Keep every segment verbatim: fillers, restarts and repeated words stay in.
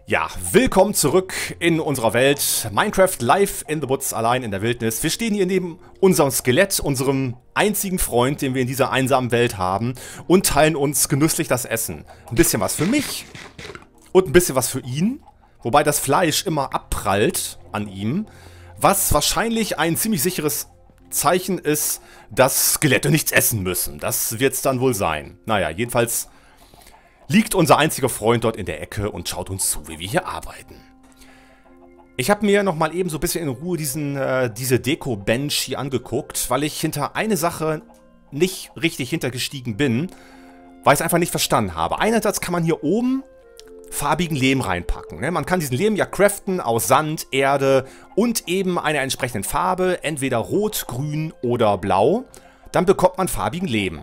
Ja, willkommen zurück in unserer Welt. Minecraft live in the woods, allein in der Wildnis. Wir stehen hier neben unserem Skelett, unserem einzigen Freund, den wir in dieser einsamen Welt haben, und teilen uns genüsslich das Essen. Ein bisschen was für mich und ein bisschen was für ihn, wobei das Fleisch immer abprallt an ihm, was wahrscheinlich ein ziemlich sicheres Zeichen ist, dass Skelette nichts essen müssen. Das wird es dann wohl sein. Naja, jedenfalls liegt unser einziger Freund dort in der Ecke und schaut uns zu, wie wir hier arbeiten. Ich habe mir nochmal eben so ein bisschen in Ruhe diesen, äh, diese Deko-Bench hier angeguckt, weil ich hinter eine Sache nicht richtig hintergestiegen bin, weil ich es einfach nicht verstanden habe. Einerseits kann man hier oben farbigen Lehm reinpacken. Ne? Man kann diesen Lehm ja craften aus Sand, Erde und eben einer entsprechenden Farbe, entweder rot, grün oder blau. Dann bekommt man farbigen Lehm.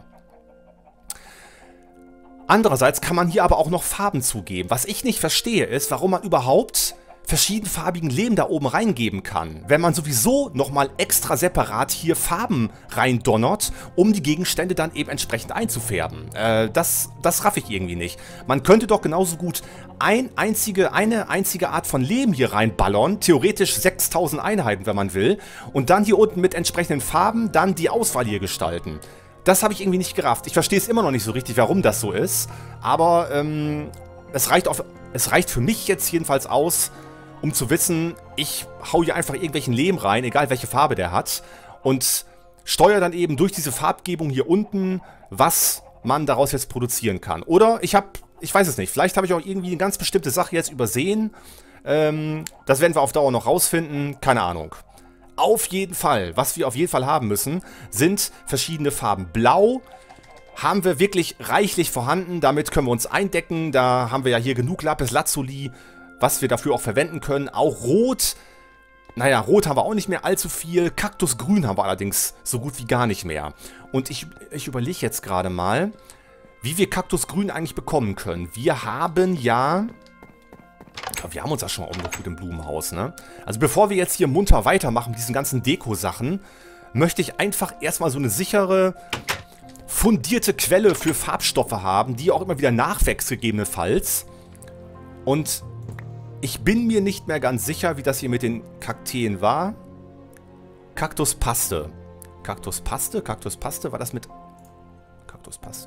Andererseits kann man hier aber auch noch Farben zugeben. Was ich nicht verstehe, ist, warum man überhaupt verschiedenfarbigen Lehm da oben reingeben kann, wenn man sowieso nochmal extra separat hier Farben reindonnert, um die Gegenstände dann eben entsprechend einzufärben. Äh, das, das raff ich irgendwie nicht. Man könnte doch genauso gut ein einzige, eine einzige Art von Lehm hier reinballern, theoretisch sechstausend Einheiten, wenn man will, und dann hier unten mit entsprechenden Farben dann die Auswahl hier gestalten. Das habe ich irgendwie nicht gerafft. Ich verstehe es immer noch nicht so richtig, warum das so ist. Aber ähm, es reicht auf, es reicht für mich jetzt jedenfalls aus, um zu wissen, ich hau hier einfach irgendwelchen Lehm rein, egal welche Farbe der hat. Und steuere dann eben durch diese Farbgebung hier unten, was man daraus jetzt produzieren kann. Oder ich habe, ich weiß es nicht, vielleicht habe ich auch irgendwie eine ganz bestimmte Sache jetzt übersehen. Ähm, das werden wir auf Dauer noch rausfinden. Keine Ahnung. Auf jeden Fall, was wir auf jeden Fall haben müssen, sind verschiedene Farben. Blau haben wir wirklich reichlich vorhanden, damit können wir uns eindecken. Da haben wir ja hier genug Lapis Lazuli, was wir dafür auch verwenden können. Auch Rot, naja, Rot haben wir auch nicht mehr allzu viel. Kaktusgrün haben wir allerdings so gut wie gar nicht mehr. Und ich, ich überlege jetzt gerade mal, wie wir Kaktusgrün eigentlich bekommen können. Wir haben ja... Wir haben uns ja schon mal umgeguckt im Blumenhaus, ne? Also bevor wir jetzt hier munter weitermachen mit diesen ganzen Deko-Sachen, möchte ich einfach erstmal so eine sichere, fundierte Quelle für Farbstoffe haben, die auch immer wieder nachwächst gegebenenfalls. Und ich bin mir nicht mehr ganz sicher, wie das hier mit den Kakteen war. Kaktuspaste. Kaktuspaste? Kaktuspaste? War das mit... Kaktuspaste?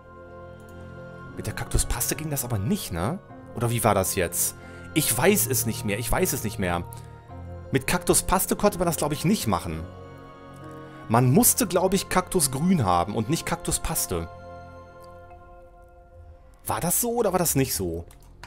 Mit der Kaktuspaste ging das aber nicht, ne? Oder wie war das jetzt? Ich weiß es nicht mehr. Ich weiß es nicht mehr. Mit Kaktuspaste konnte man das, glaube ich, nicht machen. Man musste, glaube ich, Kaktusgrün haben und nicht Kaktuspaste. War das so oder war das nicht so?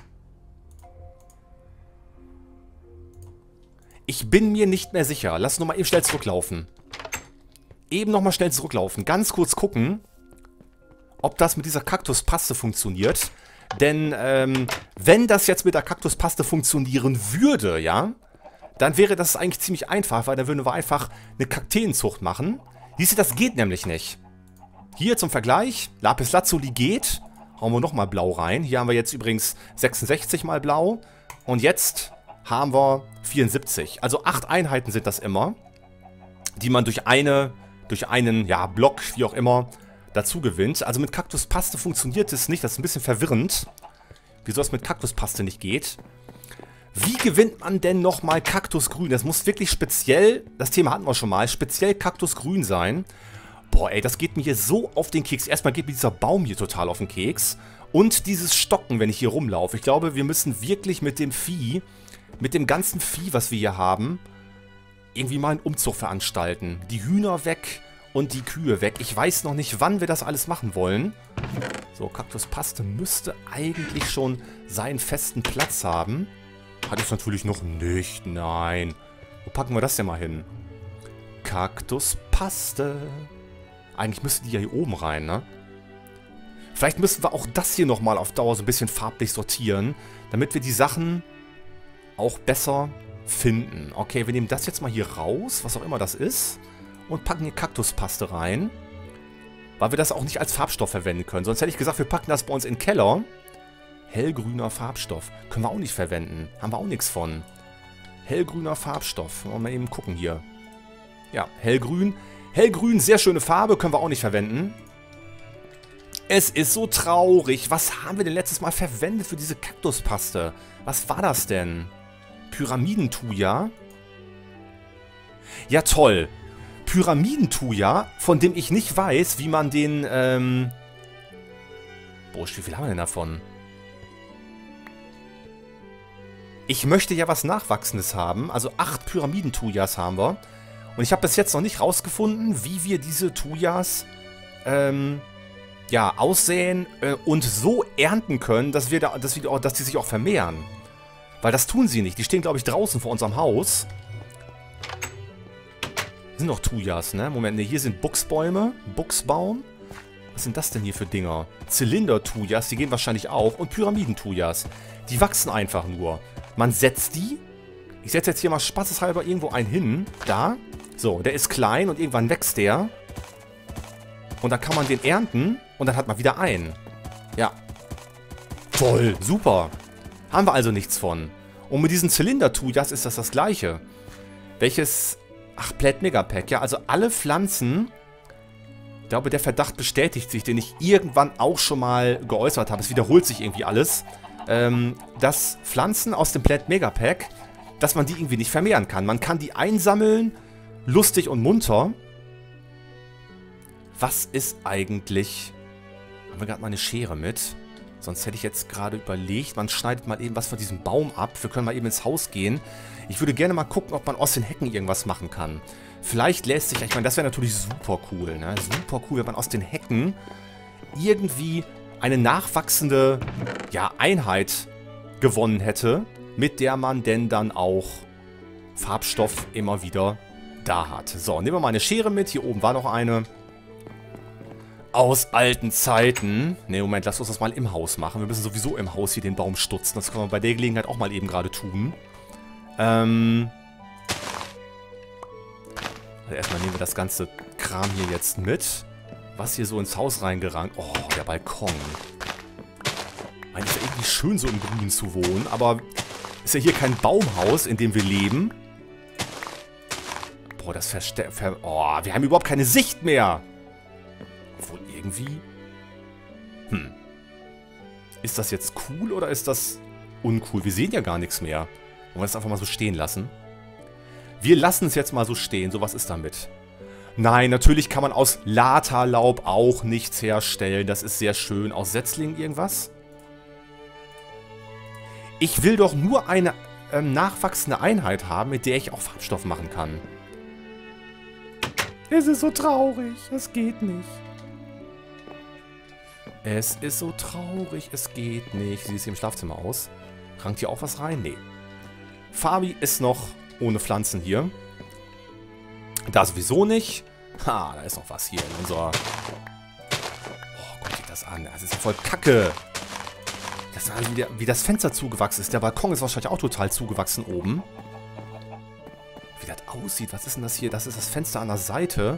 Ich bin mir nicht mehr sicher. Lass noch mal eben schnell zurücklaufen. Eben noch mal schnell zurücklaufen. Ganz kurz gucken, ob das mit dieser Kaktuspaste funktioniert. Denn ähm, wenn das jetzt mit der Kaktuspaste funktionieren würde, ja, dann wäre das eigentlich ziemlich einfach, weil dann würden wir einfach eine Kakteenzucht machen. Siehst du, das geht nämlich nicht. Hier zum Vergleich, Lapis Lazuli geht. Hauen wir nochmal blau rein. Hier haben wir jetzt übrigens sechsundsechzig mal blau. Und jetzt haben wir vierundsiebzig. Also acht Einheiten sind das immer, die man durch eine, durch einen, ja, Block, wie auch immer, dazu gewinnt. Also mit Kaktuspaste funktioniert es nicht. Das ist ein bisschen verwirrend, wieso es mit Kaktuspaste nicht geht. Wie gewinnt man denn nochmal Kaktusgrün? Das muss wirklich speziell, das Thema hatten wir schon mal, speziell Kaktusgrün sein. Boah, ey, das geht mir hier so auf den Keks. Erstmal geht mir dieser Baum hier total auf den Keks. Und dieses Stocken, wenn ich hier rumlaufe. Ich glaube, wir müssen wirklich mit dem Vieh, mit dem ganzen Vieh, was wir hier haben, irgendwie mal einen Umzug veranstalten. Die Hühner weg und die Kühe weg. Ich weiß noch nicht, wann wir das alles machen wollen. So, Kaktuspaste müsste eigentlich schon seinen festen Platz haben. Hat es natürlich noch nicht. Nein. Wo packen wir das denn mal hin? Kaktuspaste. Eigentlich müssten die ja hier oben rein, ne? Vielleicht müssen wir auch das hier nochmal auf Dauer so ein bisschen farblich sortieren, damit wir die Sachen auch besser finden. Okay, wir nehmen das jetzt mal hier raus, was auch immer das ist. Und packen hier Kaktuspaste rein. Weil wir das auch nicht als Farbstoff verwenden können. Sonst hätte ich gesagt, wir packen das bei uns in den Keller. Hellgrüner Farbstoff. Können wir auch nicht verwenden. Haben wir auch nichts von. Hellgrüner Farbstoff. Wollen wir mal eben gucken hier. Ja, hellgrün. Hellgrün, sehr schöne Farbe. Können wir auch nicht verwenden. Es ist so traurig. Was haben wir denn letztes Mal verwendet für diese Kaktuspaste? Was war das denn? Pyramidentuja? Ja, toll. Pyramidentuja, von dem ich nicht weiß, wie man den, ähm... Boah, wie viel haben wir denn davon? Ich möchte ja was Nachwachsendes haben. Also acht Pyramidentujas haben wir. Und ich habe bis jetzt noch nicht rausgefunden, wie wir diese Tujas, ähm... ja, aussäen äh, und so ernten können, dass wir da, dass wir auch, dass die sich auch vermehren. Weil das tun sie nicht. Die stehen, glaube ich, draußen vor unserem Haus. Das sind doch Tujas, ne? Moment, ne, hier sind Buchsbäume. Buchsbaum. Was sind das denn hier für Dinger? Zylinder-Tujas, die gehen wahrscheinlich auch. Und Pyramiden-Tujas. Die wachsen einfach nur. Man setzt die. Ich setze jetzt hier mal spaßeshalber irgendwo einen hin. Da. So, der ist klein und irgendwann wächst der. Und dann kann man den ernten und dann hat man wieder einen. Ja. Toll, super. Haben wir also nichts von. Und mit diesen Zylinder-Tujas ist das das gleiche. Welches... Ach, Plant Megapack. Ja, also alle Pflanzen... Ich glaube, der Verdacht bestätigt sich, den ich irgendwann auch schon mal geäußert habe. Es wiederholt sich irgendwie alles. Ähm, dass Pflanzen aus dem Plant Megapack, dass man die irgendwie nicht vermehren kann. Man kann die einsammeln, lustig und munter. Was ist eigentlich... Haben wir gerade mal eine Schere mit? Sonst hätte ich jetzt gerade überlegt, man schneidet mal eben was von diesem Baum ab. Wir können mal eben ins Haus gehen. Ich würde gerne mal gucken, ob man aus den Hecken irgendwas machen kann. Vielleicht lässt sich... Ich meine, das wäre natürlich super cool, ne? Super cool, wenn man aus den Hecken irgendwie eine nachwachsende, ja, Einheit gewonnen hätte, mit der man denn dann auch Farbstoff immer wieder da hat. So, nehmen wir mal eine Schere mit. Hier oben war noch eine. Aus alten Zeiten. Ne, Moment, lass uns das mal im Haus machen. Wir müssen sowieso im Haus hier den Baum stutzen. Das können wir bei der Gelegenheit auch mal eben gerade tun. Ähm. Also erstmal nehmen wir das ganze Kram hier jetzt mit. Was hier so ins Haus reingerankt. Oh, der Balkon. Ich meine, ist ja irgendwie schön, so im Grün zu wohnen. Aber ist ja hier kein Baumhaus, in dem wir leben. Boah, das verstärkt... Ver oh, wir haben überhaupt keine Sicht mehr. Obwohl irgendwie... Hm. Ist das jetzt cool oder ist das uncool? Wir sehen ja gar nichts mehr. Wollen wir das einfach mal so stehen lassen? Wir lassen es jetzt mal so stehen. So, was ist damit? Nein, natürlich kann man aus Laterlaub auch nichts herstellen. Das ist sehr schön. Aus Setzlingen irgendwas? Ich will doch nur eine ähm, nachwachsende Einheit haben, mit der ich auch Farbstoff machen kann. Es ist so traurig. Es geht nicht. Es ist so traurig. Es geht nicht. Sie ist hier im Schlafzimmer aus. Rankt hier auch was rein? Nee. Fabi ist noch ohne Pflanzen hier. Da sowieso nicht. Ha, da ist noch was hier in unserer... Oh, guck dir das an. Das ist ja voll kacke. Das ist also wie, der, wie das Fenster zugewachsen ist. Der Balkon ist wahrscheinlich auch total zugewachsen oben. Wie das aussieht. Was ist denn das hier? Das ist das Fenster an der Seite.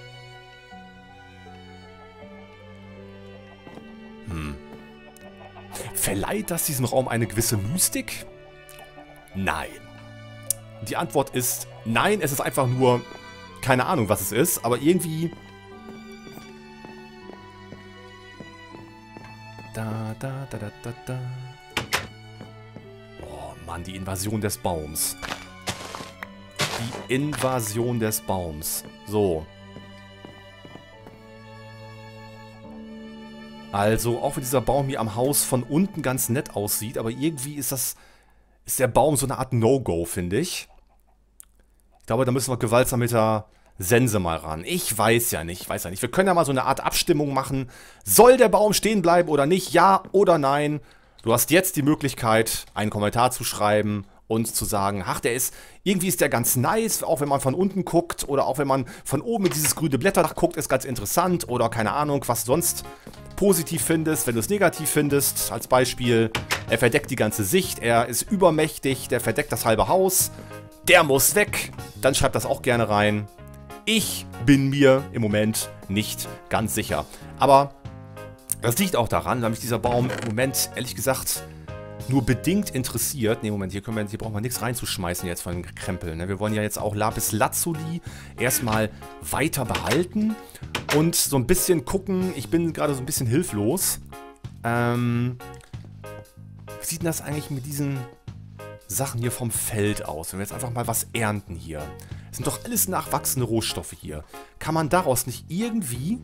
Hm. Verleiht das diesem Raum eine gewisse Mystik? Nein. Die Antwort ist nein, es ist einfach nur... Keine Ahnung, was es ist, aber irgendwie... Da, da, da, da, da, da. Oh Mann, die Invasion des Baums. Die Invasion des Baums. So. Also, auch wenn dieser Baum hier am Haus von unten ganz nett aussieht, aber irgendwie ist das... Ist der Baum so eine Art No-Go, finde ich. Ich glaube, da müssen wir gewaltsam mit der Sense mal ran. Ich weiß ja nicht, ich weiß ja nicht. Wir können ja mal so eine Art Abstimmung machen. Soll der Baum stehen bleiben oder nicht? Ja oder nein? Du hast jetzt die Möglichkeit, einen Kommentar zu schreiben und zu sagen, ach, der ist, irgendwie ist der ganz nice, auch wenn man von unten guckt oder auch wenn man von oben in dieses grüne Blätterdach guckt, ist ganz interessant oder keine Ahnung, was sonst positiv findest, wenn du es negativ findest. Als Beispiel, er verdeckt die ganze Sicht, er ist übermächtig, der verdeckt das halbe Haus. Der muss weg. Dann schreibt das auch gerne rein. Ich bin mir im Moment nicht ganz sicher. Aber das liegt auch daran, weil mich dieser Baum im Moment, ehrlich gesagt, nur bedingt interessiert. Ne, Moment, hier, können wir, hier brauchen wir nichts reinzuschmeißen jetzt von dem Krempel. Ne? Wir wollen ja jetzt auch Lapis Lazuli erstmal weiter behalten. und so ein bisschen gucken. Ich bin gerade so ein bisschen hilflos. Ähm, wie sieht denn das eigentlich mit diesen Sachen hier vom Feld aus? Wenn wir jetzt einfach mal was ernten hier. Das sind doch alles nachwachsende Rohstoffe hier. Kann man daraus nicht irgendwie...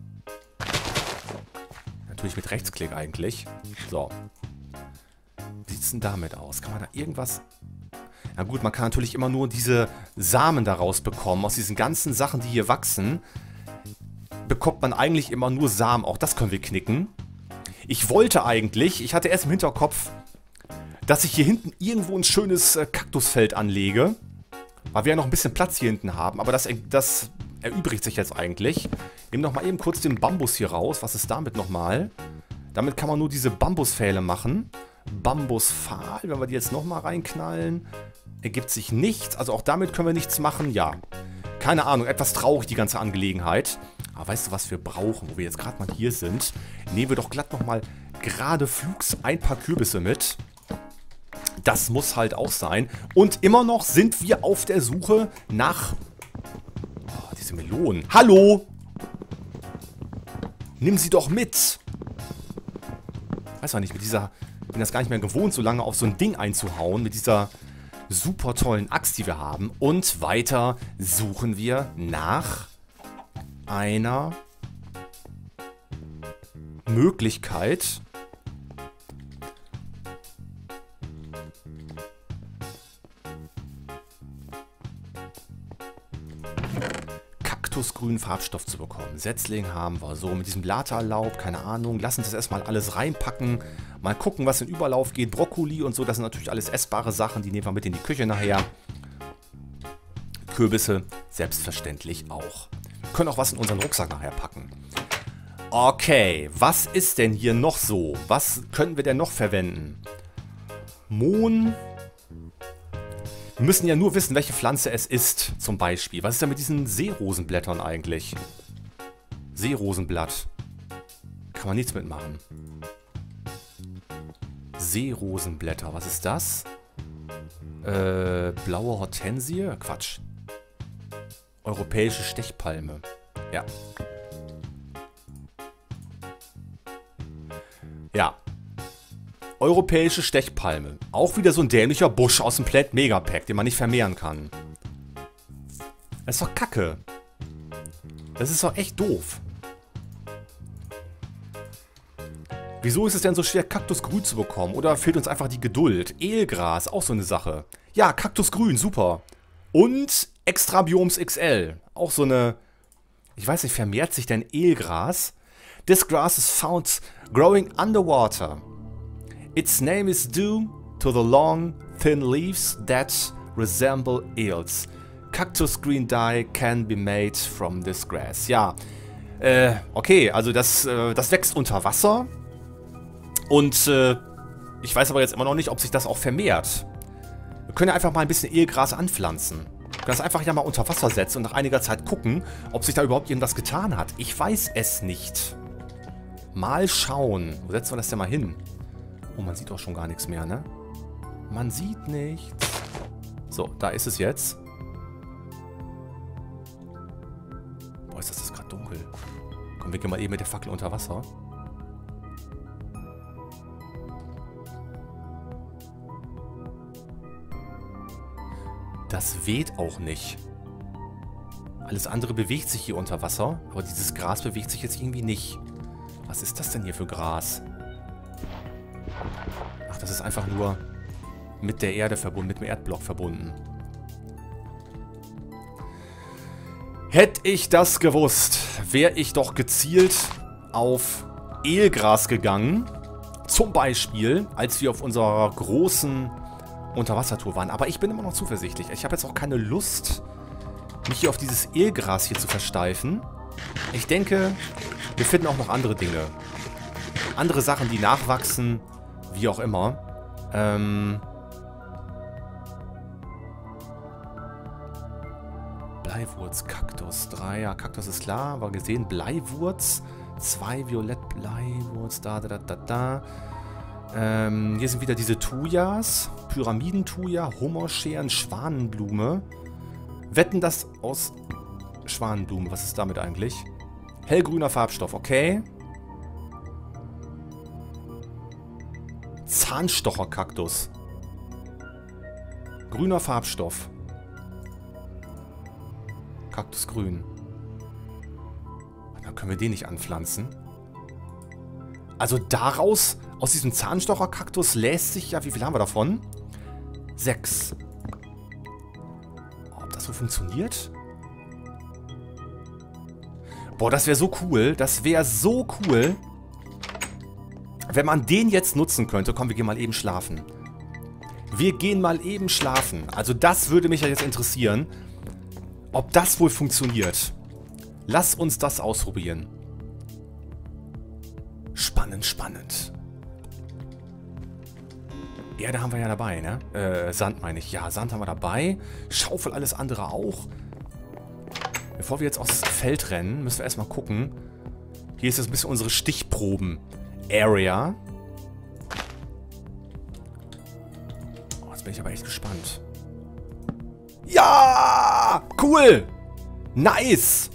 Natürlich mit Rechtsklick eigentlich. So. Wie sieht es denn damit aus? Kann man da irgendwas... Na gut, man kann natürlich immer nur diese Samen daraus bekommen. Aus diesen ganzen Sachen, die hier wachsen, bekommt man eigentlich immer nur Samen. Auch das können wir knicken. Ich wollte eigentlich, ich hatte erst im Hinterkopf, dass ich hier hinten irgendwo ein schönes äh, Kaktusfeld anlege. Weil wir ja noch ein bisschen Platz hier hinten haben. Aber das, das erübrigt sich jetzt eigentlich. Nehmen noch mal eben kurz den Bambus hier raus. Was ist damit nochmal? Damit kann man nur diese Bambuspfähle machen. Bambuspfahl, wenn wir die jetzt nochmal reinknallen, ergibt sich nichts. Also auch damit können wir nichts machen. Ja, keine Ahnung, etwas traurig die ganze Angelegenheit. Aber weißt du, was wir brauchen, wo wir jetzt gerade mal hier sind? Nehmen wir doch glatt nochmal gerade flugs ein paar Kürbisse mit. Das muss halt auch sein. Und immer noch sind wir auf der Suche nach... Oh, diese Melonen. Hallo! Nimm sie doch mit! Weiß man nicht, mit dieser... Ich bin das gar nicht mehr gewohnt, so lange auf so ein Ding einzuhauen, mit dieser super tollen Axt, die wir haben. Und weiter suchen wir nach einer Möglichkeit, kaktusgrünen Farbstoff zu bekommen. Setzling haben wir so mit diesem Blattalaub, keine Ahnung. Lass uns das erstmal alles reinpacken. Mal gucken, was in Überlauf geht. Brokkoli und so, das sind natürlich alles essbare Sachen. Die nehmen wir mit in die Küche nachher. Kürbisse selbstverständlich auch. Wir können auch was in unseren Rucksack nachher packen. Okay, was ist denn hier noch so? Was können wir denn noch verwenden? Mohn. Wir müssen ja nur wissen, welche Pflanze es ist, zum Beispiel. Was ist denn mit diesen Seerosenblättern eigentlich? Seerosenblatt. Kann man nichts mitmachen. Seerosenblätter, was ist das? Äh, blaue Hortensie? Quatsch. Europäische Stechpalme. Ja. Ja. Europäische Stechpalme. Auch wieder so ein dämlicher Busch aus dem Plant Megapack, den man nicht vermehren kann. Das ist doch Kacke. Das ist doch echt doof. Wieso ist es denn so schwer, Kaktusgrün zu bekommen? Oder fehlt uns einfach die Geduld? Ehlgras, auch so eine Sache. Ja, Kaktusgrün, super. Und Extrabioms X L. Auch so eine... Ich weiß nicht, vermehrt sich denn Ehlgras? This grass is found growing underwater. Its name is due to the long, thin leaves that resemble eels. Cactus green dye can be made from this grass. Ja, äh, okay, also das, äh, das wächst unter Wasser. Und äh, ich weiß aber jetzt immer noch nicht, ob sich das auch vermehrt. Wir können ja einfach mal ein bisschen Ehlgras anpflanzen. Wir können das einfach ja mal unter Wasser setzen und nach einiger Zeit gucken, ob sich da überhaupt irgendwas getan hat. Ich weiß es nicht. Mal schauen. Wo setzen wir das denn mal hin? Oh, man sieht auch schon gar nichts mehr, ne? Man sieht nichts. So, da ist es jetzt. Boah, ist das, das gerade dunkel. Komm, wir gehen mal eben mit der Fackel unter Wasser. Das weht auch nicht. Alles andere bewegt sich hier unter Wasser, aber dieses Gras bewegt sich jetzt irgendwie nicht. Was ist das denn hier für Gras? Ach, das ist einfach nur mit der Erde verbunden, mit dem Erdblock verbunden. Hätte ich das gewusst, wäre ich doch gezielt auf Ehlgras gegangen. Zum Beispiel, als wir auf unserer großen Unterwassertour waren. Aber ich bin immer noch zuversichtlich. Ich habe jetzt auch keine Lust, mich hier auf dieses Ehlgras hier zu versteifen. Ich denke, wir finden auch noch andere Dinge. Andere Sachen, die nachwachsen, wie auch immer. Ähm... Bleiwurz, Kaktus, drei, ja, Kaktus ist klar, aber gesehen, Bleiwurz, zwei, Violett, Bleiwurz, da, da, da, da, da. Ähm, hier sind wieder diese Thujas, Pyramidenthuja, Hummerscheren, Schwanenblume. Wetten das aus Schwanenblumen, was ist damit eigentlich? Hellgrüner Farbstoff, okay. Zahnstocherkaktus. Grüner Farbstoff. Kaktusgrün. Dann können wir den nicht anpflanzen. Also daraus, aus diesem Zahnstocherkaktus lässt sich ja, wie viel haben wir davon? Sechs. Ob das so funktioniert? Boah, das wäre so cool. Das wäre so cool, wenn man den jetzt nutzen könnte. Komm, wir gehen mal eben schlafen. Wir gehen mal eben schlafen. Also das würde mich ja jetzt interessieren, ob das wohl funktioniert. Lass uns das ausprobieren. Spannend, spannend. Erde haben wir ja dabei, ne? Äh, Sand meine ich. Ja, Sand haben wir dabei. Schaufel, alles andere auch. Bevor wir jetzt aufs Feld rennen, müssen wir erstmal gucken. Hier ist jetzt ein bisschen unsere Stichproben-Area. Oh, jetzt bin ich aber echt gespannt. Ja! Cool! Nice!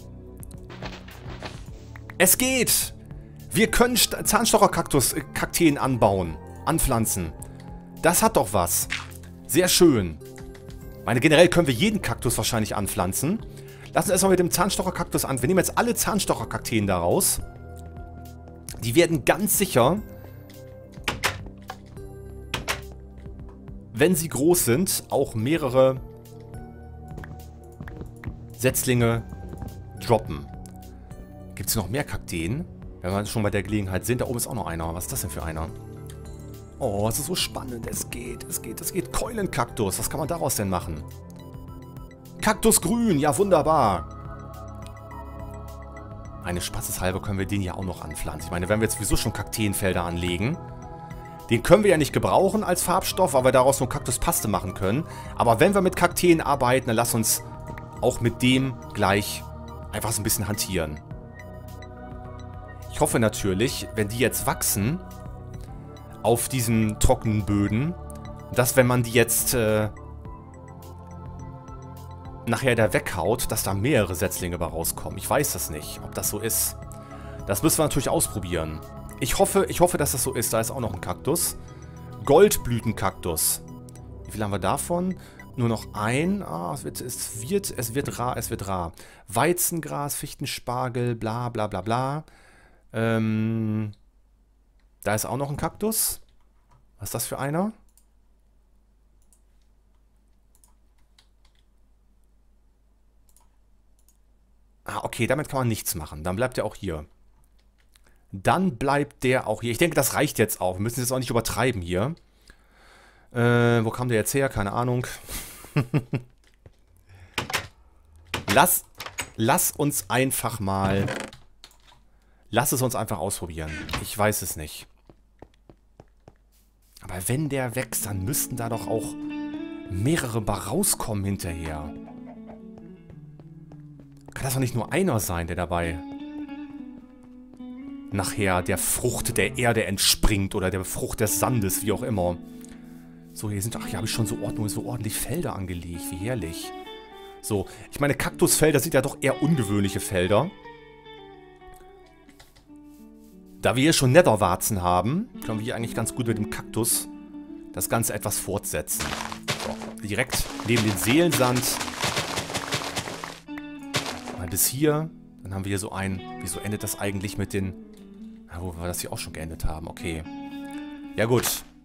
Es geht! Wir können Zahnstocherkaktus-Kakteen anbauen. Anpflanzen. Das hat doch was. Sehr schön. Ich meine, generell können wir jeden Kaktus wahrscheinlich anpflanzen. Lass uns erstmal mit dem Zahnstocherkaktus an. Wir nehmen jetzt alle Zahnstocherkakteen daraus. Die werden ganz sicher, wenn sie groß sind, auch mehrere Setzlinge droppen. Gibt es noch mehr Kakteen? Wenn wir schon bei der Gelegenheit sind. Da oben ist auch noch einer. Was ist das denn für einer? Oh, es ist so spannend. Es geht, es geht, es geht. Keulenkaktus. Was kann man daraus denn machen? Kaktusgrün. Ja, wunderbar. Eine Spaßeshalber können wir den ja auch noch anpflanzen. Ich meine, wenn wir jetzt sowieso schon Kakteenfelder anlegen, den können wir ja nicht gebrauchen als Farbstoff, weil wir daraus nur Kaktuspaste machen können. Aber wenn wir mit Kakteen arbeiten, dann lass uns auch mit dem gleich einfach so ein bisschen hantieren. Ich hoffe natürlich, wenn die jetzt wachsen auf diesen trockenen Böden, dass wenn man die jetzt äh, nachher da weghaut, dass da mehrere Setzlinge bei rauskommen. Ich weiß das nicht, ob das so ist. Das müssen wir natürlich ausprobieren. Ich hoffe, ich hoffe, dass das so ist. Da ist auch noch ein Kaktus. Goldblütenkaktus. Wie viel haben wir davon? Nur noch ein. Ah, es wird, es wird, es wird rar, es wird rar. Weizengras, Fichtenspargel, bla bla bla bla. Ähm, da ist auch noch ein Kaktus. Was ist das für einer? Ah, okay, damit kann man nichts machen. Dann bleibt er auch hier. Dann bleibt der auch hier. Ich denke, das reicht jetzt auch. Wir müssen es jetzt auch nicht übertreiben hier. Äh, wo kam der jetzt her? Keine Ahnung. lass, lass uns einfach mal... Lass es uns einfach ausprobieren. Ich weiß es nicht. Aber wenn der wächst, dann müssten da doch auch mehrere bei rauskommen hinterher. Kann das doch nicht nur einer sein, der dabei nachher der Frucht der Erde entspringt oder der Frucht des Sandes, wie auch immer. So, hier sind, ach, hier habe ich schon so, ordentlich, so ordentlich Felder angelegt. Wie herrlich. So, ich meine, Kaktusfelder sind ja doch eher ungewöhnliche Felder. Da wir hier schon Netherwarzen haben, können wir hier eigentlich ganz gut mit dem Kaktus das Ganze etwas fortsetzen. So, direkt neben den Seelensand. Mal bis hier. Dann haben wir hier so ein... Wieso endet das eigentlich mit den... Ja, wo wir das hier auch schon geendet haben. Okay. Ja gut.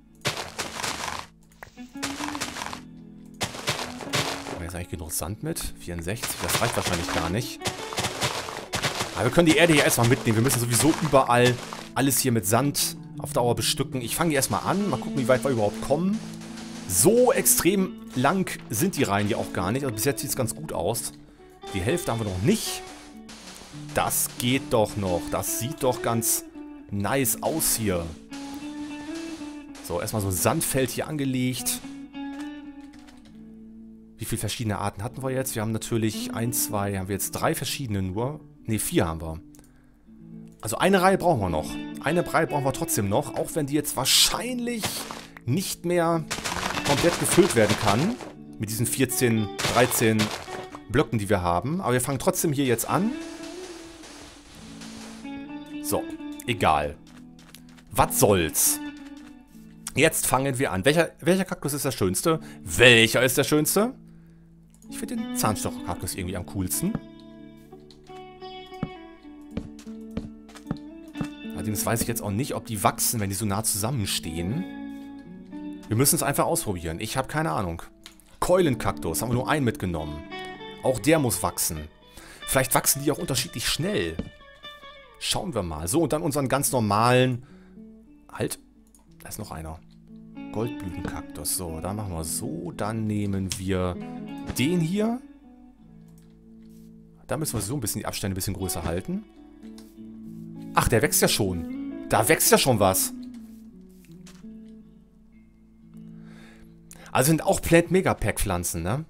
Haben wir jetzt eigentlich genug Sand mit? vierundsechzig. Das reicht wahrscheinlich gar nicht. Aber wir können die Erde hier erstmal mitnehmen. Wir müssen sowieso überall alles hier mit Sand auf Dauer bestücken. Ich fange hier erstmal an. Mal gucken, wie weit wir überhaupt kommen. So extrem lang sind die Reihen hier auch gar nicht. Also bis jetzt sieht es ganz gut aus. Die Hälfte haben wir noch nicht. Das geht doch noch. Das sieht doch ganz nice aus hier. So, erstmal so ein Sandfeld hier angelegt. Wie viele verschiedene Arten hatten wir jetzt? Wir haben natürlich ein, zwei, haben wir jetzt drei verschiedene nur. Ne, vier haben wir. Also eine Reihe brauchen wir noch. Eine Reihe brauchen wir trotzdem noch, auch wenn die jetzt wahrscheinlich nicht mehr komplett gefüllt werden kann. Mit diesen vierzehn, dreizehn Blöcken, die wir haben. Aber wir fangen trotzdem hier jetzt an. So, egal. Was soll's? Jetzt fangen wir an. Welcher, welcher Kaktus ist der schönste? Welcher ist der schönste? Ich finde den Zahnstocher-Kaktus irgendwie am coolsten. Allerdings weiß ich jetzt auch nicht, ob die wachsen, wenn die so nah zusammenstehen. Wir müssen es einfach ausprobieren. Ich habe keine Ahnung. Keulenkaktus, haben wir nur einen mitgenommen. Auch der muss wachsen. Vielleicht wachsen die auch unterschiedlich schnell. Schauen wir mal. So, und dann unseren ganz normalen... Halt, da ist noch einer. Goldblütenkaktus. So, dann machen wir so. Dann nehmen wir den hier. Da müssen wir so ein bisschen die Abstände ein bisschen größer halten. Ach, der wächst ja schon. Da wächst ja schon was. Also sind auch Plant Megapack Pflanzen, ne?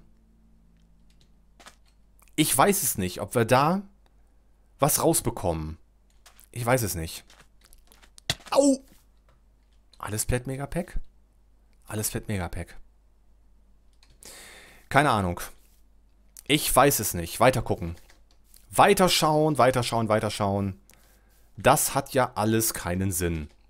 Ich weiß es nicht, ob wir da was rausbekommen. Ich weiß es nicht. Au! Alles Plant Megapack? Alles Plant Megapack. Keine Ahnung. Ich weiß es nicht. Weiter gucken. Weiterschauen, weiterschauen, weiterschauen. Das hat ja alles keinen Sinn.